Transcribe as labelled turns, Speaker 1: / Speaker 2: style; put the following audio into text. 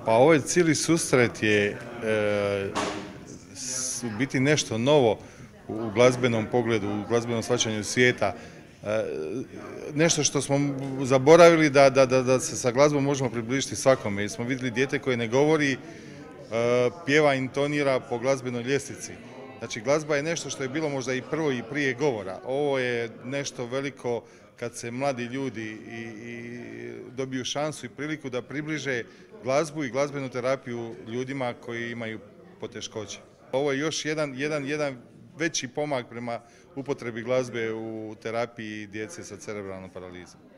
Speaker 1: Pa ovaj cijeli susret je u biti nešto novo u glazbenom pogledu, u glazbenom shvaćanju svijeta. Nešto što smo zaboravili da se sa glazbom možemo približiti svakome. Jer smo vidjeli dijete koje ne govori, pjeva, intonira po glazbenoj ljestvici. Znači glazba je nešto što je bilo možda i prvo i prije govora. Ovo je nešto veliko kad se mladi ljudi i dobiju šansu i priliku da približe glazbu i glazbenu terapiju ljudima koji imaju poteškoće. Ovo je još jedan veći pomak prema upotrebi glazbe u terapiji djece sa cerebralnom paralizom.